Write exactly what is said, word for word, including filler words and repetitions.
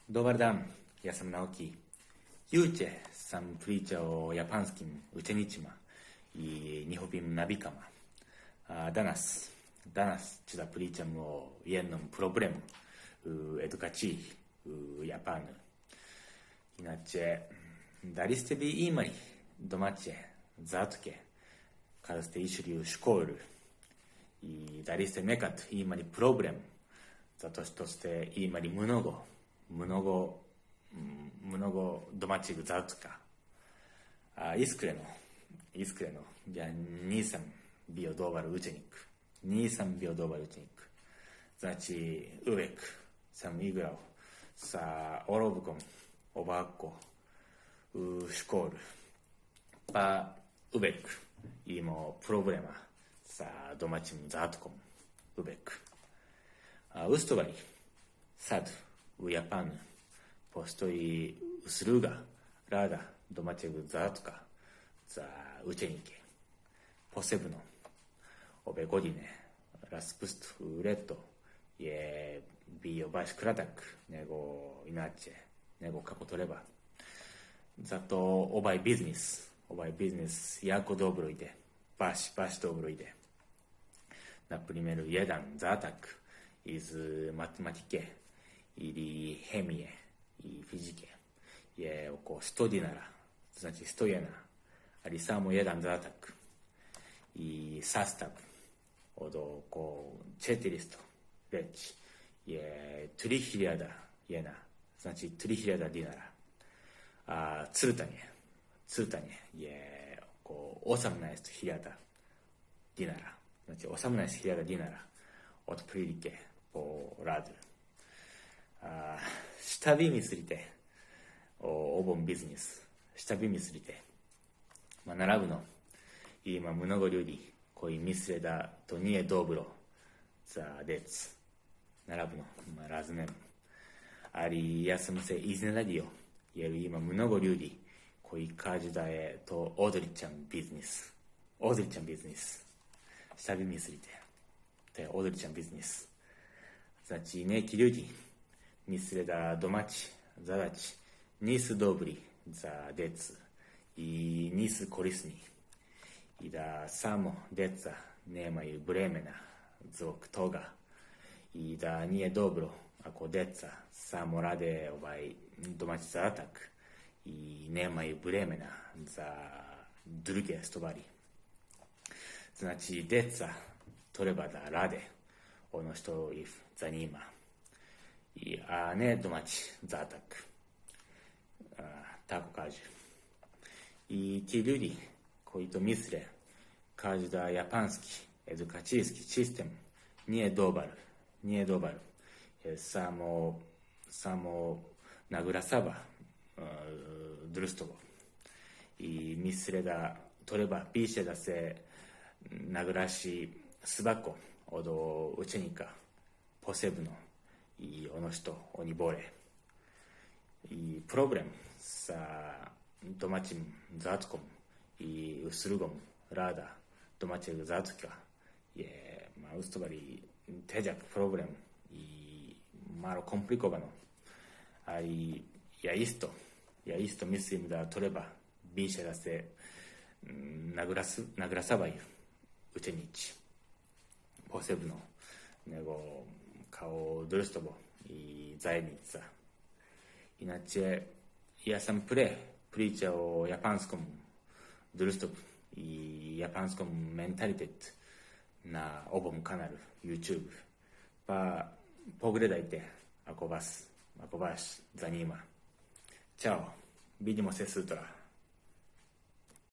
Dobar dan, ja sam Naoki. Juče sam pričao o japanskim učenicima i njihovim navikama. A danas, danas ću da pričam o jednom problemu u edukaciji u Japanu. Inače, da li ste vi imali domaće zadatke kada ste išli u školu i da li ste nekad imali problem zato što ste imali mnogo, mnogo, mnogo domaćeg zadatka. A iskreno, iskreno, ja nisam bio dobar učenik. Nisam bio dobar učenik. Znači, uvijek sam igrao sa olovkom ovako u školu. Pa uvijek imao problema sa domaćim zadatkom. Uvijek. A ustvari, sad u Japanu postoji usluga rada domaćeg zadatka za učenike. Posebno ove godine raspust u leto je bio baš kratak nego inače, nego kako treba. Zato ovaj biznis, ovaj biznis jako dobro ide, baš, baš dobro ide. Na primjer, jedan zadatak iz matematike ili hemije i fizike je oko sto dinara, znači sto jena, ali samo jedan zadatak. I sastav od oko četiristo već je tri hiljade jena, znači tri hiljade dinara. A crtanje, crtanje je oko osamnaest hiljada dinara, znači osamnaest hiljada dinara otprilike po radu. A, šta vi mislite o ovom biznisu? Šta vi mislite? Ma naravno, ima mnogo ljudi koji misle da to nije dobro za djecu. Naravno, razumem. Ali ja sam se iznenadio jer ima mnogo ljudi koji kažu da je to odličan biznis. Odličan biznis. Šta vi mislite? To je odličan biznis. Znači, neki ljudi misle da domaći zadaći nisu dobri za djecu i nisu korisni. I da samo djeca nemaju vremena zbog toga. I da nije dobro ako djeca samo rade ovaj domaći zadatak i nemaju vremena za druge stvari. Znači, djeca treba da rade ono što ih zanima, I, a ne domaći zadatak. A, tako kaže. I ti ljudi koji to misle kažu da japanski edukacijski sistem nije dobar, nije dobar, jer samo, samo naglasava uh, društvo. I misle da treba piše da se naglasi svako od učenika posebno i ono što oni bore. I problem sa domaćim zadatkom i uslugom rada domaćeg zadatka je ma, u stvari težak problem i malo komplikovano. Ali ja isto, ja isto mislim da treba više da se naglas, naglasavaju učenici posebno nego kao društvo i zajednica. Inače, ja sam pre pričao o japanskom društvu i japanskom mentalitet na ovom kanalu YouTube. Pa pogledajte ako vas, ako vas zanima. Ćao, vidimo se sutra.